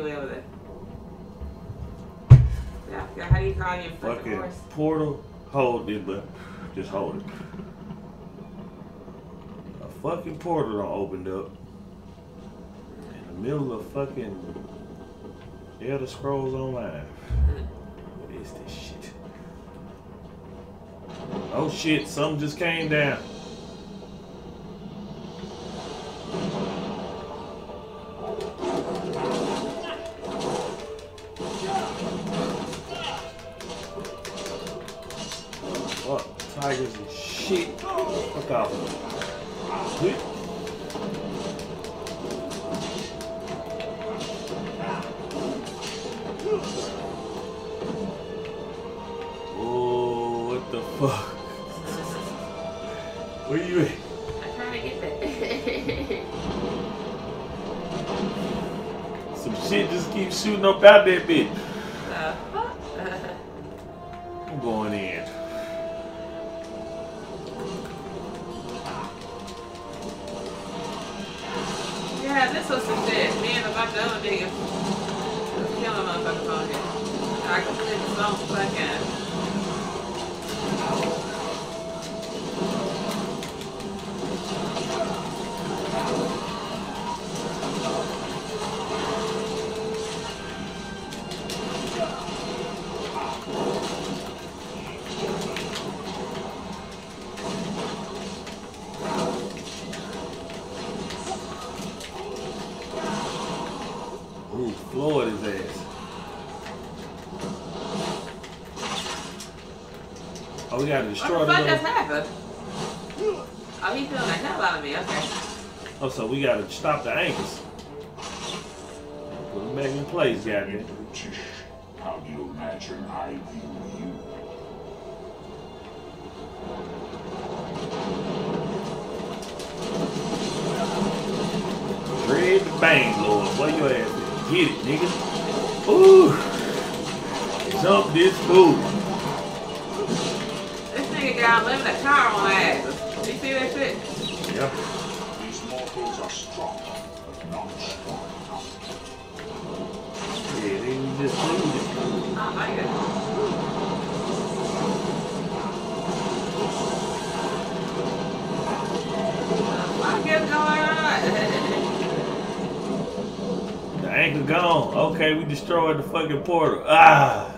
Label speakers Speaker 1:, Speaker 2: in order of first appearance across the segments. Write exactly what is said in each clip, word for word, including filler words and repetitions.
Speaker 1: way over there. Yeah, yeah, how do you call your fucking, fucking horse?
Speaker 2: Portal. Hold it, but just hold it. A fucking portal done opened up in the middle of fucking Elder Scrolls Online. What is this shit? Oh shit, something just came down. Fuck, tigers and shit. Fuck off. Quit. Oh, what the fuck? Where you at?
Speaker 1: I'm trying to get that.
Speaker 2: Some shit just keeps shooting up out that bitch.
Speaker 1: Uh,
Speaker 2: I'm going in.
Speaker 1: yeah, this was some shit. Me and a bunch of other niggas was killing motherfuckers on here. I completely so fucking.
Speaker 2: Ooh, Floyd his ass. Oh, we gotta destroy
Speaker 1: What the fuck
Speaker 2: the
Speaker 1: just happened? Oh, he feeling the hell out of me. Okay.
Speaker 2: Oh, so we gotta stop the anchors. Put them back in place, goddamn.
Speaker 3: How do you imagine I view you?
Speaker 2: Dread the bang, Lord. Where your ass at? Get it, nigga. Ooh. Jump this fool.
Speaker 1: This nigga got living a car on asses. You see that shit?
Speaker 2: Yep.
Speaker 3: These mortals are strong, but not strong enough.
Speaker 2: Yeah, they just proved it.
Speaker 1: I like it. I get going on.
Speaker 2: The anchor gone. Okay, we destroyed the fucking portal. Ah.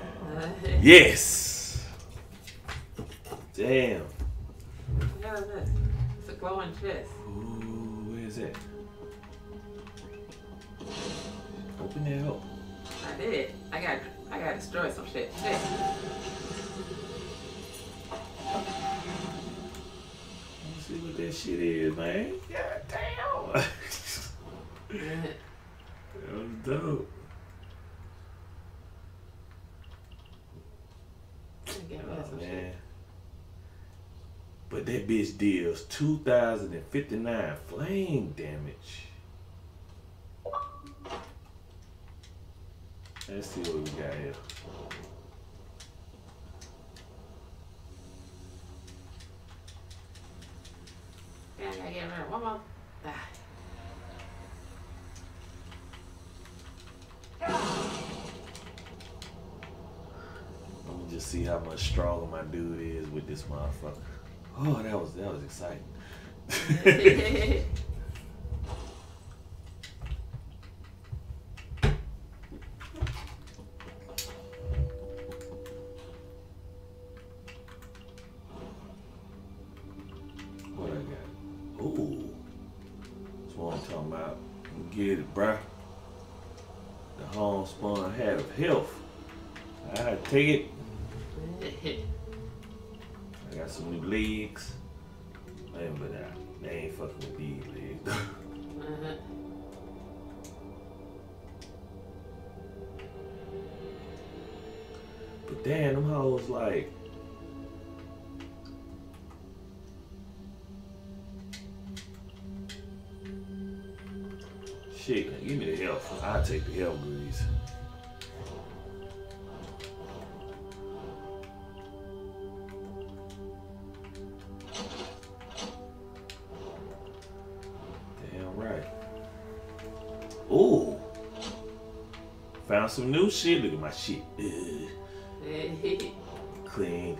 Speaker 2: Yes. Damn.
Speaker 1: What is this? It's a glowing chest.
Speaker 2: Ooh, where is that? Open that up.
Speaker 1: I did. I got. I got to destroy some shit. Shit.
Speaker 2: Let's see what that shit is, man. God damn. That was dope.
Speaker 1: Get rid of
Speaker 2: Oh,
Speaker 1: some
Speaker 2: man.
Speaker 1: shit.
Speaker 2: But that bitch deals two thousand fifty-nine flame damage. Let's see what we got here.
Speaker 1: Yeah, I gotta get rid of one more. Ah.
Speaker 2: Let me just see how much stronger my dude is with this motherfucker. Oh, that was that was exciting. What I got? Ooh, that's what I'm talking about. Get it, bruh. The homespun hat of health. I take it. I got some new legs. Man, but uh, they ain't fucking with these legs.
Speaker 1: uh-huh.
Speaker 2: But damn, them hoes like. Shit, give me the health. I'll take the health grease. Damn right. Ooh. Found some new shit. Look at my shit. Ugh. Clean.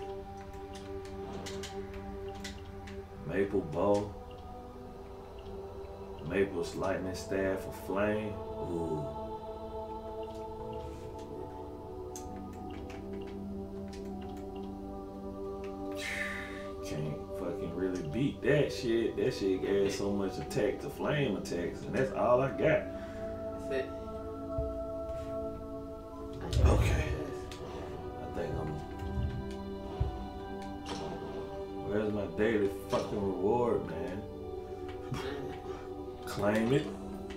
Speaker 2: Maple bow. Maple's lightning staff of flame. Ooh. Can't fucking really beat that shit. That shit adds so much attack to flame attacks, and that's all I got.
Speaker 1: That's it.
Speaker 2: Okay. I think I'm. Where's my daily fucking reward, man? Claim it.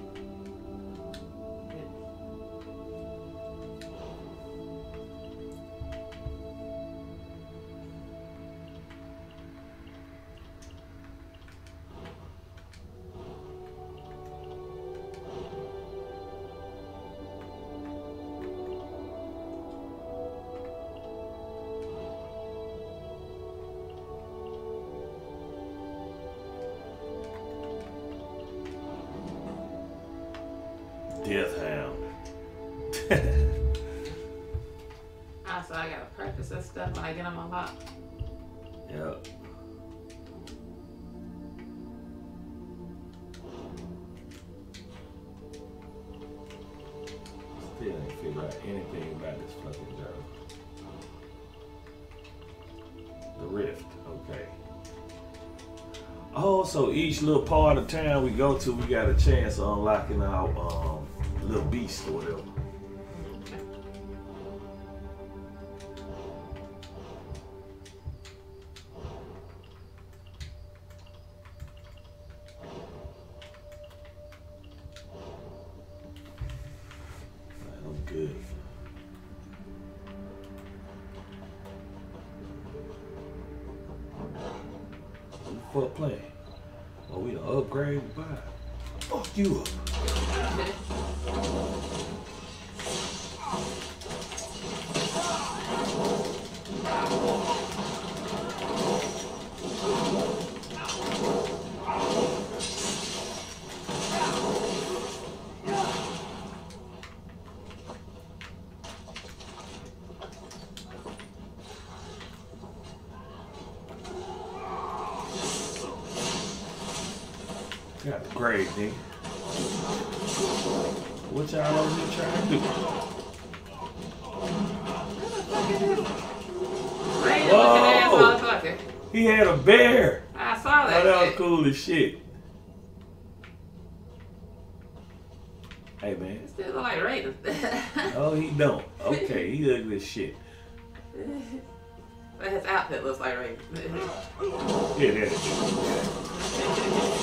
Speaker 2: Death Hound.
Speaker 1: Also, I gotta practice that stuff when I get them unlocked.
Speaker 2: Yep. Still ain't figure out anything about this fucking girl. The Rift, okay. Oh, so each little part of town we go to, we got a chance of unlocking our um, little beast or whatever. Man, I'm good. What the fuck playing? Oh, we done upgrade by. Fuck you up. Got the grade, nigga. What y'all over here trying to do?
Speaker 1: Whoa!
Speaker 2: He had a bear.
Speaker 1: I saw that.
Speaker 2: Oh, that was
Speaker 1: shit.
Speaker 2: cool as shit. Hey, man.
Speaker 1: It still look like Raiden.
Speaker 2: Oh, he don't. Okay, he ugly as shit.
Speaker 1: But his outfit looks like Raiden.
Speaker 2: Yeah, that is.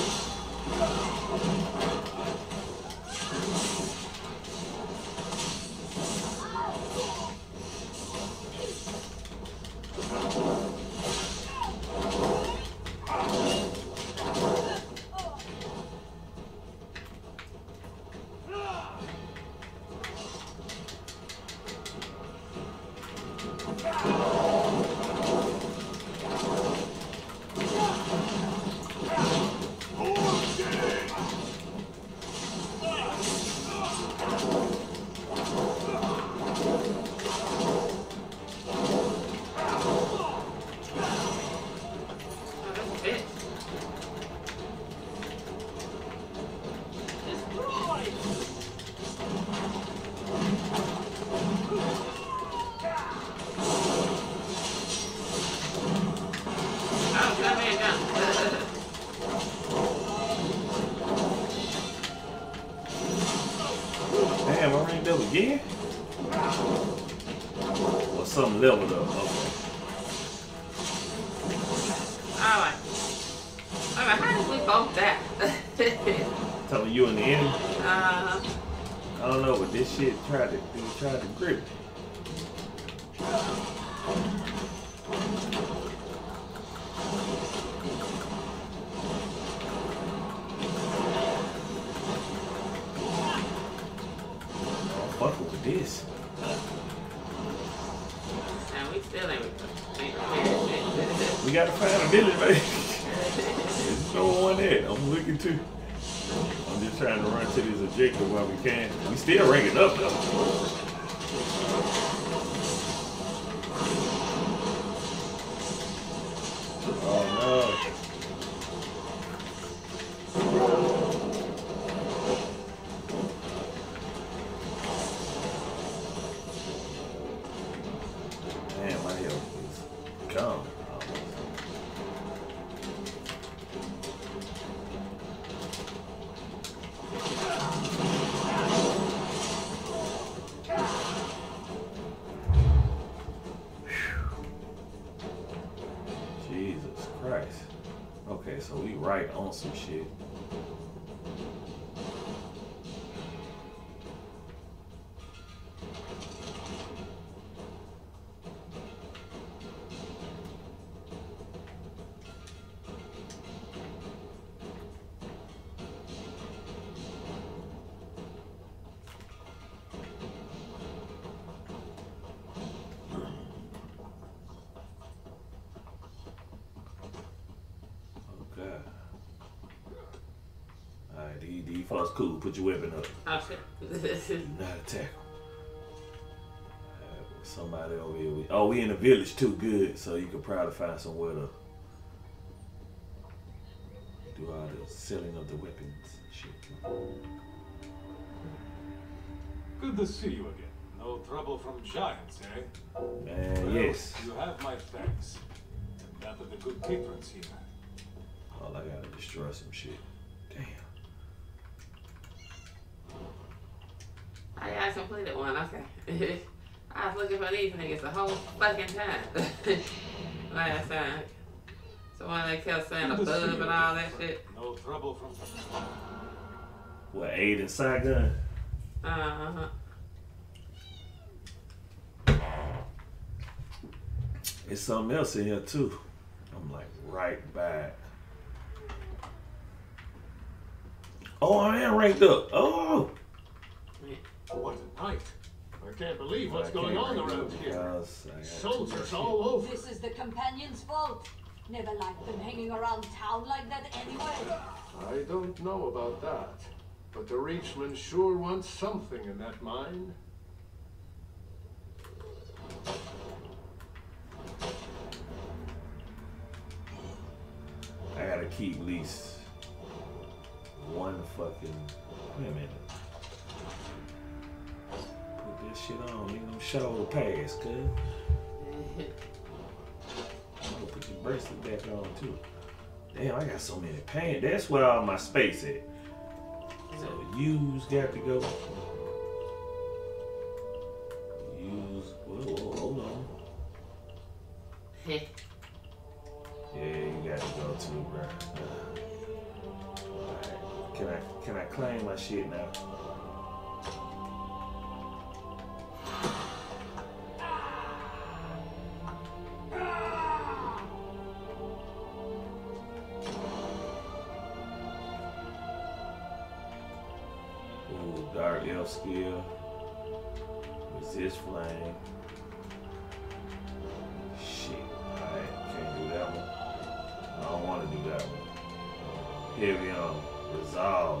Speaker 2: Damn, I ranked up again? Or something leveled up. Okay.
Speaker 1: Alright. Alright, how did we both that?
Speaker 2: Telling you and the enemy?
Speaker 1: uh-huh.
Speaker 2: I don't know, but this shit tried to, it tried to grip me. Fucking with this.
Speaker 1: And we still ain't ain't
Speaker 2: We gotta find a village, baby. There's no one there. I'm looking too. I'm just trying to run to this objective while we can. We still ranking up though. Okay, so we right on some shit. Folks, cool. Put your weapon up.
Speaker 1: Oh shit.
Speaker 2: Do not attack. Uh, somebody over here. We, oh, we in the village too. Good. So you could probably find somewhere to do all the selling of the weapons. Shit.
Speaker 4: Good to see you again. No trouble from giants, eh?
Speaker 2: Man,
Speaker 4: Well,
Speaker 2: yes.
Speaker 4: You have my thanks. And that of the good patrons here.
Speaker 2: All I gotta destroy some shit. Damn.
Speaker 1: I got completed one, okay. I was looking for these niggas the whole fucking time. Last time. So when they kept saying a
Speaker 4: Good to
Speaker 1: bub
Speaker 4: see
Speaker 1: and
Speaker 4: you
Speaker 1: all
Speaker 4: again,
Speaker 1: that
Speaker 4: friend.
Speaker 1: shit.
Speaker 4: No trouble from.
Speaker 2: What, aid and shotgun?
Speaker 1: Uh-huh.
Speaker 2: It's something else in here too. I'm like right back. Oh, I am ranked up. Oh.
Speaker 4: What a night! I can't believe what's
Speaker 2: I
Speaker 4: going
Speaker 2: can't
Speaker 4: on
Speaker 2: rank
Speaker 4: around
Speaker 2: up
Speaker 4: here.
Speaker 2: because I got too
Speaker 4: Soldiers
Speaker 2: much
Speaker 4: all over.
Speaker 5: This is the companions' fault. Never liked them hanging around town like that anyway.
Speaker 6: I don't know about that, but the Reachman sure wants something in that mine.
Speaker 2: I gotta keep at least one fucking. Wait a minute. Put this shit on. Ain't no shoulder pads, cuz. I'm gonna put your bracelet back on too. Damn, I got so many pants. That's where all my space at. So you's got to go. Use. Whoa, whoa, hold on. Yeah, you got to go too, bro. Alright. Can I can I claim my shit now? Ooh, dark elf skill. Resist flame. Shit. Alright, can't do that one. I don't want to do that one. Heavy on resolve.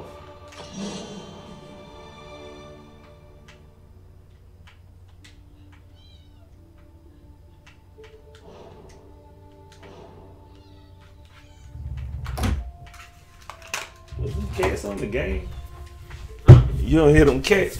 Speaker 2: Was them cats on the game? You don't hear them cats?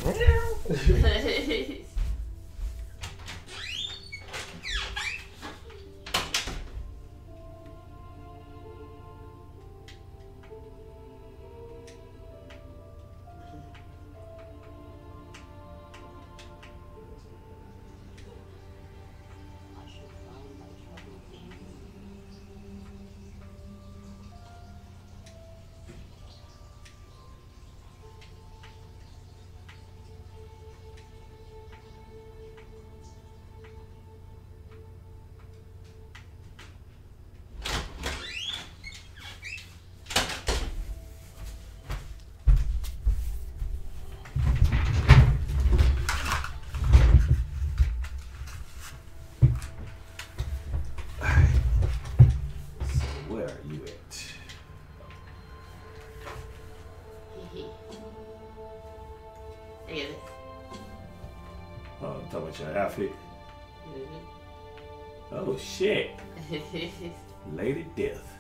Speaker 2: Your outfit. Mm-hmm. Oh shit. Lady Death.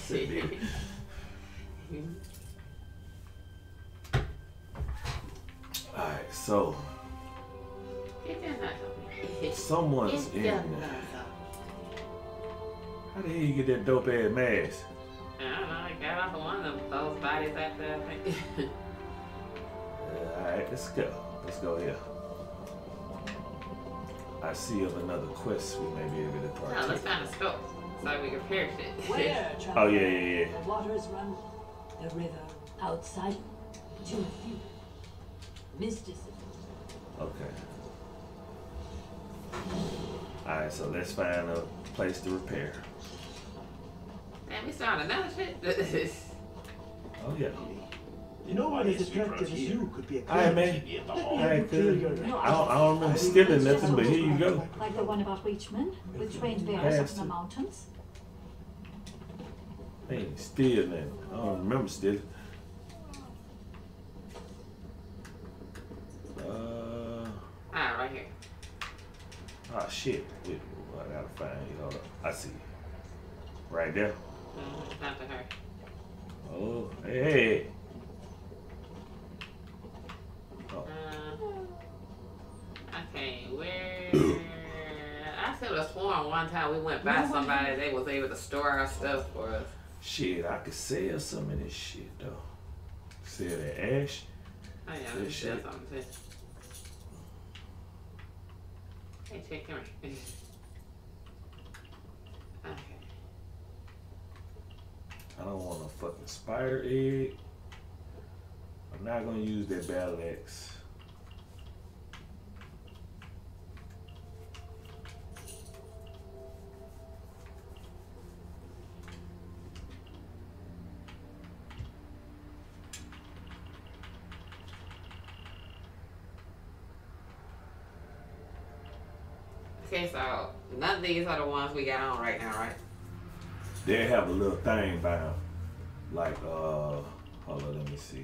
Speaker 2: Alright, so someone's in there. How the hell you get that dope ass mask?
Speaker 1: I don't know, I got off of one of them those bodies after I think.
Speaker 2: Alright, let's go. Let's go here. I see of another quest we may be able to partake.
Speaker 1: No, let's find a scope. so we can repair shit.
Speaker 5: Where,
Speaker 2: Oh
Speaker 5: traveler?
Speaker 2: yeah, yeah, yeah.
Speaker 5: The waters run the river outside to a few. Mysticism.
Speaker 2: Okay. Alright, so let's find a place to repair.
Speaker 1: Man, we started another shit.
Speaker 2: Oh yeah.
Speaker 3: You know what is attractive as you could be a
Speaker 2: Alright, man.
Speaker 3: at the hall.
Speaker 2: Alright, good. I don't, I don't remember stealing nothing, but here you go.
Speaker 5: Like the one about Reachman, with trained bears up in the mountains.
Speaker 2: I ain't steal nothing. I don't remember stealing. Uh,
Speaker 1: Ah, right here.
Speaker 2: oh shit. Wait, I gotta find you. Hold up. I see you. Right there.
Speaker 1: Mm-hmm. Not to her.
Speaker 2: Oh, hey, hey. Oh.
Speaker 1: Uh, okay, where? I could have sworn one time we went by somebody, they was able to store our stuff for us.
Speaker 2: Shit, I could sell some of this shit though. Sell that ash.
Speaker 1: Oh yeah,
Speaker 2: Good
Speaker 1: let me
Speaker 2: shit.
Speaker 1: sell something too. Hey, chick, come here. Okay.
Speaker 2: I don't want a fucking spider egg. I'm not gonna use that battle axe.
Speaker 1: Okay, so none of these are the ones we got on right now, right?
Speaker 2: They have a little thing by them. Like, uh, hold on, let me see.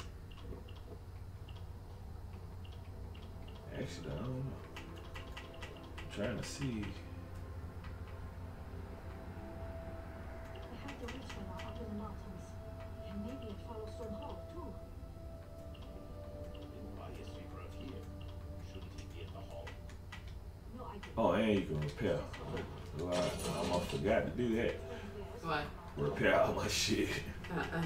Speaker 2: Actually, I don't know. I'm trying to see.
Speaker 5: We have the Reachman up in the mountains. And maybe it follows Stone Hall, too.
Speaker 3: Why is he brought here? Shouldn't he be at the hall?
Speaker 5: No, I didn't.
Speaker 2: Oh, and you can repair. Well, I, I almost forgot to do that.
Speaker 1: What?
Speaker 2: Repair all my shit.
Speaker 1: Uh-uh.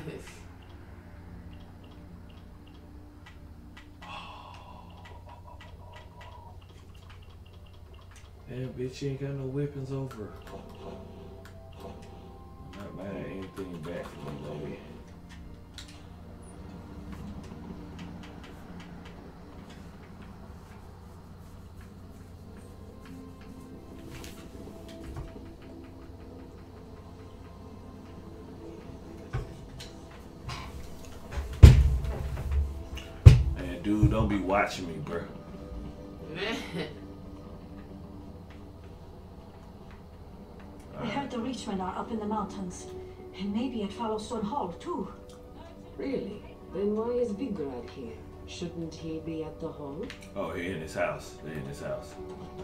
Speaker 2: Damn, bitch, you ain't got no weapons over. I'm not buying anything back from you, lady. Man, dude, don't be watching me, bro.
Speaker 5: We heard the Reachmen are up in the mountains. And maybe it follows Stone Hall, too.
Speaker 7: Really? Then why is Viggrad here? Shouldn't he be at the hall?
Speaker 2: Oh, he in his house. They in his house.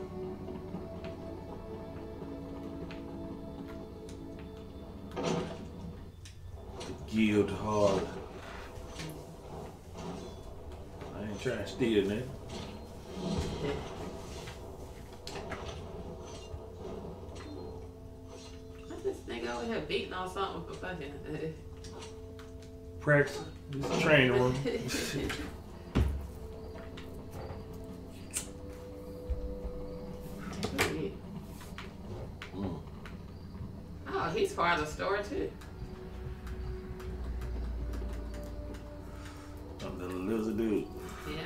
Speaker 2: The guild hall. I ain't trying to steal nothing.
Speaker 1: What's this nigga over here beating on something for fucking?
Speaker 2: Practice. This is a training room. Mm.
Speaker 1: Oh, he's part of the store too.
Speaker 2: I'm the lizard dude.
Speaker 1: Yeah.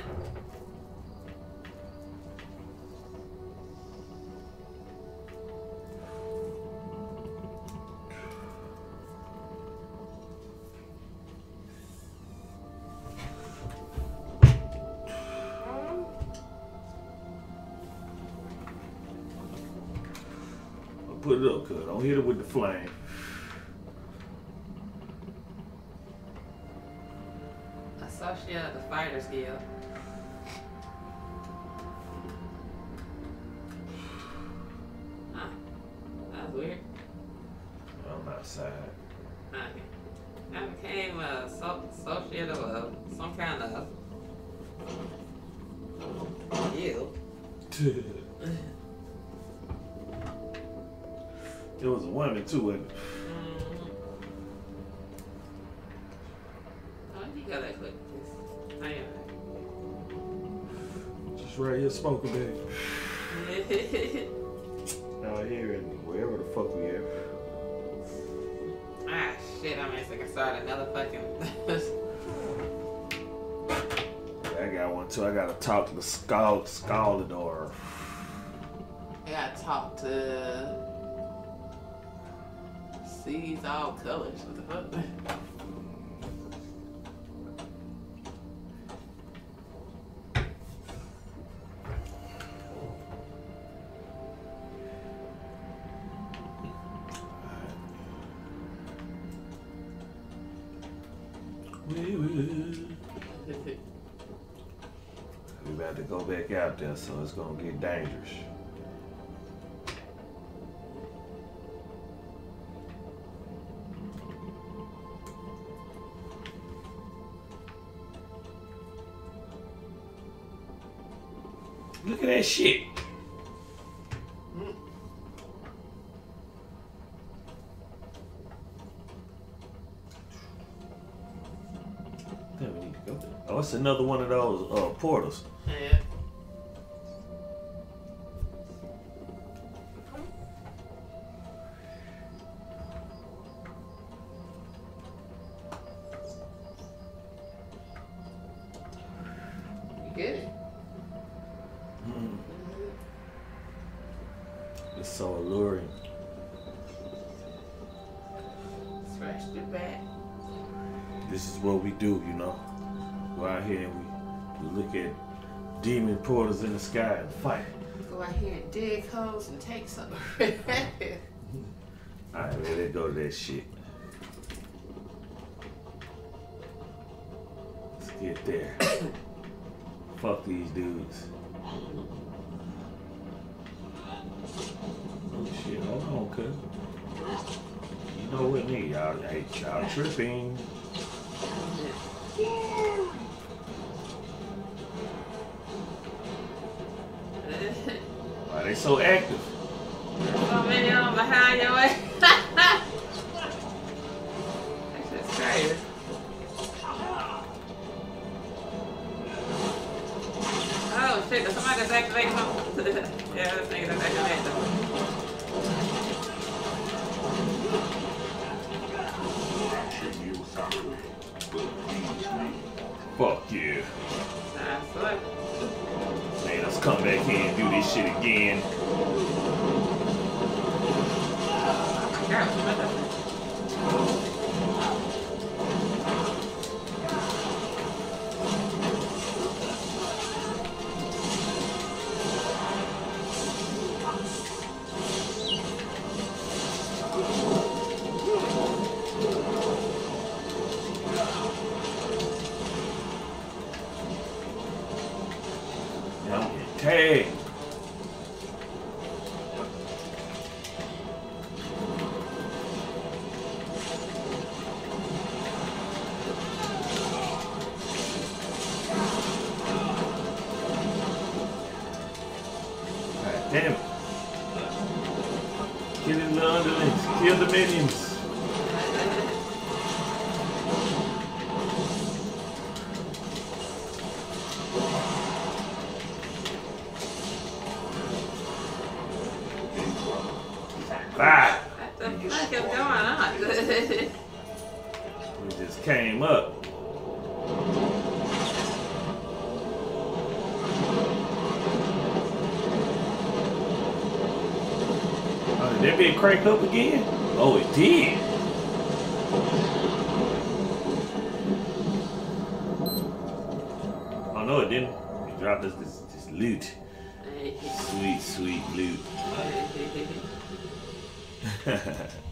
Speaker 2: Put it up, cuz. Don't hit it with the flame.
Speaker 1: Associate of the Fighters Guild. Huh. That's weird.
Speaker 2: I'm outside.
Speaker 1: Okay. I became a so- associate of a, some kind of guild.
Speaker 2: It was a woman too, wasn't it?
Speaker 1: Mm-hmm. Oh, you got that quick. I am.
Speaker 2: Just right here smoking, baby. Out here and wherever the fuck we at.
Speaker 1: shit, I mean, so I can start another fucking.
Speaker 2: I got one too. I gotta talk to the Scald Scaldador.
Speaker 1: I gotta talk to. Sees all colors. What the fuck?
Speaker 2: We about to go back out there, so it's gonna get dangerous. Look at that shit. Damn, we need to go there. Oh, it's another one of those uh, portals.
Speaker 1: Yeah. You get it?
Speaker 2: Mm. It's so alluring.
Speaker 1: Scratch the back.
Speaker 2: This is what we do, you know. Go out here and we, we look at demon portals in the sky and fight.
Speaker 1: Go out here and dig holes and take something.
Speaker 2: Alright, man, let's go to that shit. Let's get there. Fuck these dudes. Oh shit, hold on, cuz. You know what me, y'all, hey, y'all tripping. Why they so active?
Speaker 1: So many of them behind your way. That shit's crazy. Oh shit, did somebody just activate them? Yeah, this nigga just activated them.
Speaker 2: Fuck yeah.
Speaker 1: That's what.
Speaker 2: Man, let's come back here and do this shit again.
Speaker 1: God, what the
Speaker 2: Hey. God damn it. Kill the underlings. Kill the minions. Bye.
Speaker 1: What the fuck is going on?
Speaker 2: We just came up. Oh, did that bitch crank up again? Oh, it did. Oh no, it didn't. It dropped us this, this loot. Sweet, sweet loot.